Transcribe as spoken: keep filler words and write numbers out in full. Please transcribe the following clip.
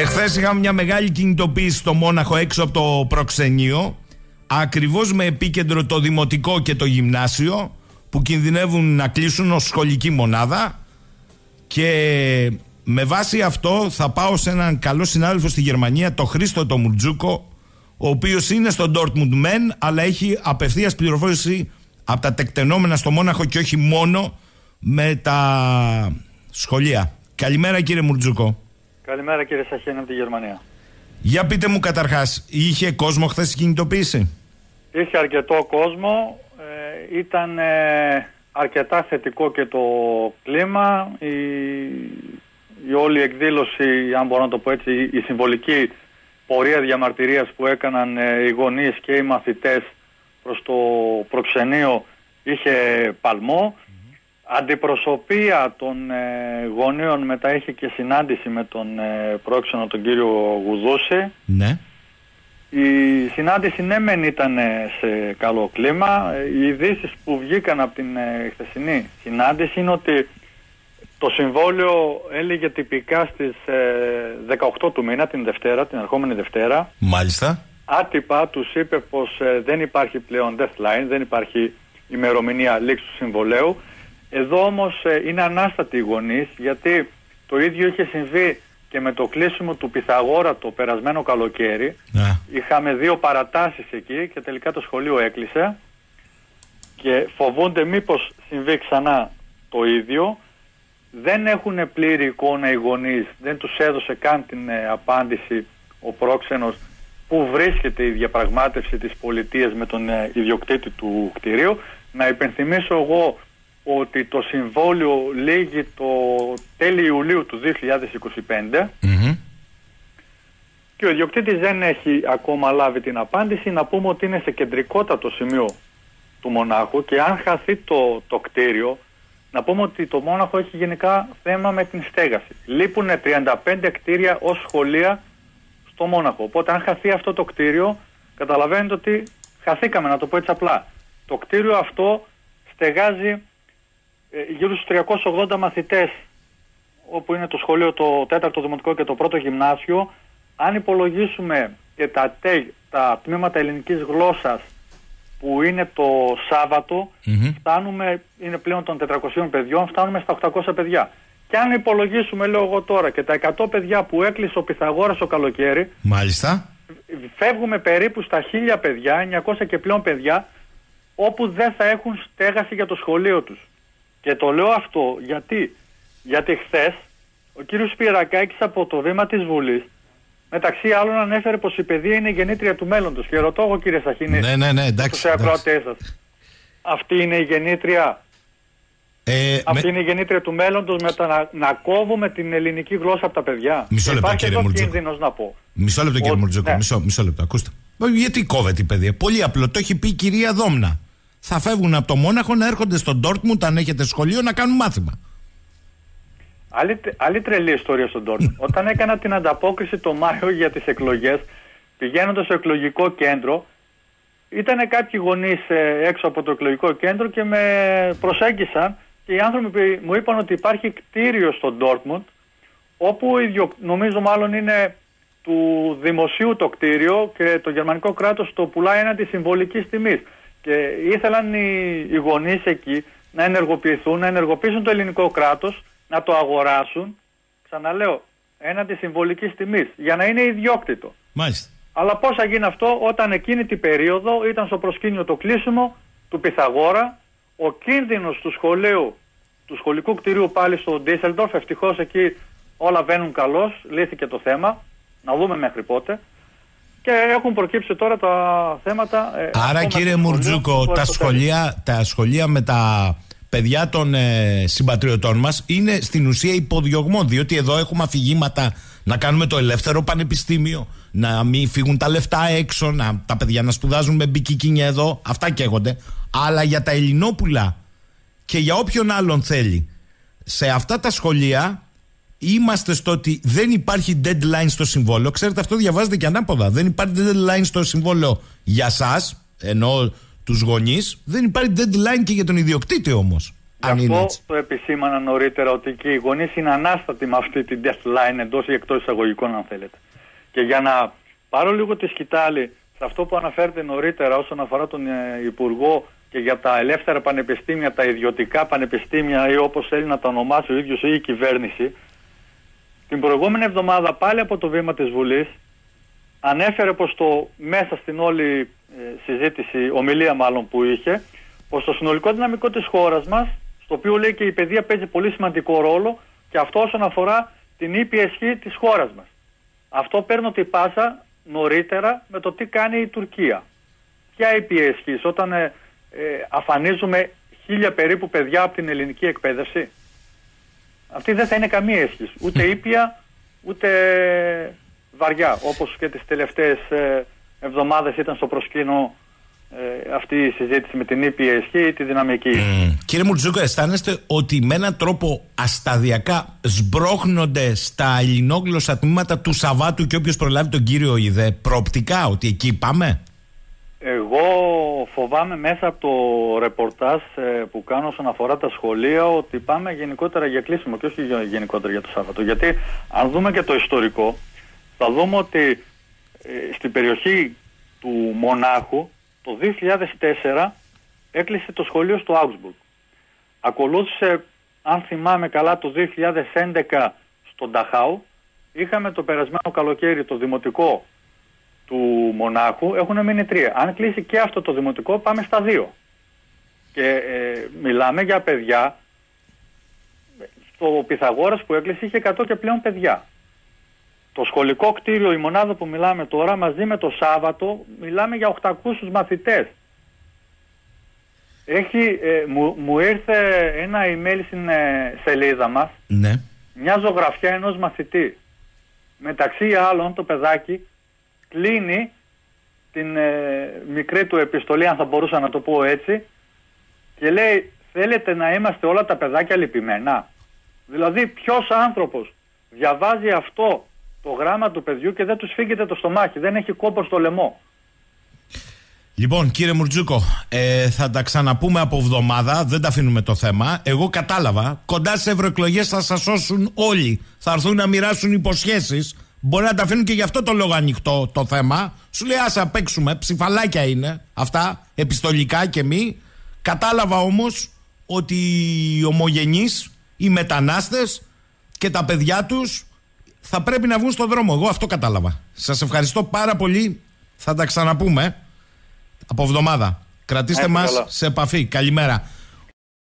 χθες είχαμε μια μεγάλη κινητοποίηση στο Μόναχο έξω από το προξενείο, ακριβώς με επίκεντρο το δημοτικό και το γυμνάσιο, που κινδυνεύουν να κλείσουν ως σχολική μονάδα. Και με βάση αυτό θα πάω σε έναν καλό συνάδελφο στη Γερμανία, το Χρήστο το Μουρτζούκο, ο οποίος είναι στο Dortmund μεν, αλλά έχει απευθείας πληροφόρηση από τα τεκτενόμενα στο Μόναχο και όχι μόνο με τα σχολεία. Καλημέρα κύριε Μουρτζούκο. Καλημέρα κύριε Σαχίνη από τη Γερμανία. Για πείτε μου καταρχάς, είχε κόσμο χθες η κινητοποίηση? Είχε αρκετό κόσμο, ε, ήταν ε, αρκετά θετικό και το κλίμα, η, η όλη εκδήλωση, αν μπορώ να το πω έτσι, η συμβολική πορεία διαμαρτυρίας που έκαναν ε, οι γονείς και οι μαθητές προς το προξενείο είχε παλμό. Αντιπροσωπεία των ε, γονέων μετά είχε και συνάντηση με τον ε, πρόξενο τον κύριο Γουδούση. Ναι. Η συνάντηση ναι μεν ήταν σε καλό κλίμα. Οι ειδήσεις που βγήκαν από την ε, χθεσινή συνάντηση είναι ότι το συμβόλαιο έλεγε τυπικά στις ε, δεκαοκτώ του μήνα, την Δευτέρα, την ερχόμενη Δευτέρα. Μάλιστα. Άτυπα τους είπε πως ε, δεν υπάρχει πλέον deadline, δεν υπάρχει ημερομηνία λήξης του συμβολαίου. Εδώ όμως ε, είναι ανάστατοι οι γονείς, γιατί το ίδιο είχε συμβεί και με το κλείσιμο του Πυθαγόρα το περασμένο καλοκαίρι. Yeah. Είχαμε δύο παρατάσεις εκεί και τελικά το σχολείο έκλεισε και φοβούνται μήπως συμβεί ξανά το ίδιο. Δεν έχουν πλήρη εικόνα οι γονείς, δεν τους έδωσε καν την ε, απάντηση ο πρόξενος που βρίσκεται η διαπραγμάτευση της πολιτείας με τον ε, ιδιοκτήτη του κτηρίου. Να υπενθυμίσω εγώ ότι το συμβόλαιο λήγει το τέλη Ιουλίου του δύο χιλιάδες είκοσι πέντε mm-hmm. και ο ιδιοκτήτης δεν έχει ακόμα λάβει την απάντηση. Να πούμε ότι είναι σε κεντρικότατο σημείο του Μονάχου και αν χαθεί το, το κτίριο, να πούμε ότι το Μόναχο έχει γενικά θέμα με την στέγαση. Λείπουν τριάντα πέντε κτίρια ως σχολεία στο Μόναχο. Οπότε αν χαθεί αυτό το κτίριο, καταλαβαίνετε ότι χαθήκαμε, να το πω έτσι απλά. Το κτίριο αυτό στεγάζει ε, γύρω στους τριακόσιους ογδόντα μαθητές, όπου είναι το σχολείο το τέταρτο δημοτικό και το πρώτο γυμνάσιο. Αν υπολογίσουμε και τα, τα τμήματα ελληνικής γλώσσας που είναι το Σάββατο, mm-hmm. φτάνουμε, είναι πλέον των τετρακοσίων παιδιών, φτάνουμε στα οκτακόσια παιδιά. Και αν υπολογίσουμε, λέω εγώ τώρα, και τα εκατό παιδιά που έκλεισε ο Πυθαγόρας το καλοκαίρι, μάλιστα, φεύγουμε περίπου στα χίλια παιδιά, εννιακόσια και πλέον παιδιά, όπου δεν θα έχουν στέγαση για το σχολείο τους. Και το λέω αυτό γιατί, γιατί χθες ο κύριος Σπυρακάκης από το βήμα της Βουλής, μεταξύ άλλων, ανέφερε πως η παιδεία είναι η γεννήτρια του μέλλοντος. Και ρωτώ εγώ, κύριε Σαχίνη, ναι, ναι, ναι, εντάξει, στους ακροατές σας, αυτή είναι η γεννήτρια, ε, αυτή με... είναι η γεννήτρια του μέλλοντος, με το να, να κόβουμε την ελληνική γλώσσα από τα παιδιά? Μισό λεπτό, κύριε Μουρτζούκο. Να πω. Μισό λεπτό, κύριε Μουρτζούκο. Ναι. Μισό, μισό λεπτό, ακούστε. Γιατί κόβεται η παιδεία? Πολύ απλό, το έχει πει η κυρία Δόμνα. Θα φεύγουν από το Μόναχο να έρχονται στο Dortmund, αν έχετε σχολείο, να κάνουν μάθημα. Άλλη, άλλη τρελή ιστορία στον Dortmund. Όταν έκανα την ανταπόκριση το Μάιο για τις εκλογές, πηγαίνοντας στο εκλογικό κέντρο, ήταν κάποιοι γονείς ε, έξω από το εκλογικό κέντρο και με προσέγγισαν και οι άνθρωποι μου είπαν ότι υπάρχει κτίριο στο Dortmund, όπου ίδιο, νομίζω μάλλον είναι του δημοσίου το κτίριο και το γερμανικό κράτος το πουλάει έναντι συμβολικής τιμής. Και ήθελαν οι, οι γονείς εκεί να ενεργοποιηθούν, να ενεργοποιήσουν το ελληνικό κράτος, να το αγοράσουν, ξαναλέω, έναντι συμβολικής τιμής, για να είναι ιδιόκτητο. Μάλιστα. Αλλά πώς θα γίνει αυτό όταν εκείνη την περίοδο ήταν στο προσκήνιο το κλείσιμο του Πυθαγόρα, ο κίνδυνος του σχολείου, του σχολικού κτηρίου πάλι στο Ντίσσελντορφ, ευτυχώς εκεί όλα βαίνουν καλώς, λύθηκε το θέμα, να δούμε μέχρι πότε. Και έχουν προκύψει τώρα τα θέματα. Άρα, κύριε Μουρτζούκο, τα σχολεία, τα σχολεία με τα παιδιά των ε, συμπατριωτών μας είναι στην ουσία υποδιωγμό, διότι εδώ έχουμε αφηγήματα να κάνουμε το ελεύθερο πανεπιστήμιο, να μην φύγουν τα λεφτά έξω, να, τα παιδιά να σπουδάζουν με μπικικίνια εδώ, αυτά καίγονται. Αλλά για τα Ελληνόπουλα και για όποιον άλλον θέλει, σε αυτά τα σχολεία είμαστε στο ότι δεν υπάρχει deadline στο συμβόλαιο. Ξέρετε, αυτό διαβάζετε και ανάποδα. Δεν υπάρχει deadline στο συμβόλαιο για σας, ενώ τους γονείς. Δεν υπάρχει deadline και για τον ιδιοκτήτη όμως. Αν αυτό είναι έτσι. το επισήμανα νωρίτερα, ότι και οι γονείς είναι ανάστατοι με αυτή την deadline, εντός ή εκτός εισαγωγικών αν θέλετε. Και για να πάρω λίγο τη σκητάλη σε αυτό που αναφέρεται νωρίτερα όσον αφορά τον ε, Υπουργό και για τα ελεύθερα πανεπιστήμια, τα ιδιωτικά πανεπιστήμια ή όπως θέλει να τα ονομάσει ο ίδιος ή η κυβέρνηση, την προηγούμενη εβδομάδα πάλι από το βήμα της Βουλής ανέφερε πως το μέσα στην όλη ε, συζήτηση, ομιλία μάλλον που είχε, πως το συνολικό δυναμικό της χώρας μας, στο οποίο λέει και η παιδεία παίζει πολύ σημαντικό ρόλο, και αυτό όσον αφορά την ήπια ισχύ της χώρας μας. Αυτό παίρνω την πάσα νωρίτερα με το τι κάνει η Τουρκία. Ποια ήπια ισχύ, όταν ε, ε, αφανίζουμε χίλια περίπου παιδιά από την ελληνική εκπαίδευση? Αυτή δεν θα είναι καμία ισχύ, ούτε ήπια ούτε βαριά, όπως και τις τελευταίες ε, εβδομάδες ήταν στο προσκήνιο ε, αυτή η συζήτηση με την ήπια ισχύ ή τη δυναμική. Mm. Κύριε Μουρτζούκο, αισθάνεστε ότι με έναν τρόπο ασταδιακά σμπρώχνονται στα ελληνόγλωσσα τμήματα του Σαββάτου και όποιος προλάβει τον κύριο Ιδέ προοπτικά, ότι εκεί πάμε? Εγώ φοβάμαι μέσα από το ρεπορτάζ ε, που κάνω όσον αφορά τα σχολεία ότι πάμε γενικότερα για κλείσιμο και όχι γενικότερα για το Σάββατο. Γιατί αν δούμε και το ιστορικό, θα δούμε ότι ε, στην περιοχή του Μονάχου το δύο χιλιάδες τέσσερα έκλεισε το σχολείο στο Augsburg. Ακολούθησε, αν θυμάμαι καλά, το δύο χιλιάδες έντεκα στο Νταχάου. Είχαμε το περασμένο καλοκαίρι το δημοτικό του Μονάχου, έχουν μείνει τρία. Αν κλείσει και αυτό το δημοτικό, πάμε στα δύο. Και ε, μιλάμε για παιδιά. Στο Πυθαγόρας που έκλεισε είχε εκατό και πλέον παιδιά. Το σχολικό κτίριο, η μονάδα που μιλάμε τώρα, μαζί με το Σάββατο, μιλάμε για οκτακόσιους μαθητές. Έχει, ε, μου, μου ήρθε ένα email στην ε, σελίδα μας, ναι, μια ζωγραφιά ενός μαθητή. Μεταξύ άλλων το παιδάκι κλείνει την ε, μικρή του επιστολή, αν θα μπορούσα να το πω έτσι, και λέει: θέλετε να είμαστε όλα τα παιδάκια λυπημένα? Δηλαδή ποιος άνθρωπος διαβάζει αυτό το γράμμα του παιδιού και δεν του σφίγγεται το στομάχι, δεν έχει κόπο στο λαιμό? Λοιπόν, κύριε Μουρτζούκο, ε, θα τα ξαναπούμε από εβδομάδα, δεν τα αφήνουμε το θέμα. Εγώ κατάλαβα, κοντά στις ευρωεκλογές θα σας σώσουν όλοι. Θα έρθουν να μοιράσουν υποσχέσεις. Μπορεί να τα αφήνουν και γι' αυτό το λόγο ανοιχτό το θέμα. Σου λέει άσε παίξουμε, ψηφαλάκια είναι αυτά, επιστολικά και μη. Κατάλαβα όμως ότι οι ομογενείς, οι μετανάστες και τα παιδιά τους θα πρέπει να βγουν στον δρόμο. Εγώ αυτό κατάλαβα. Σας ευχαριστώ πάρα πολύ. Θα τα ξαναπούμε από εβδομάδα. Κρατήστε μας σε επαφή. Καλημέρα.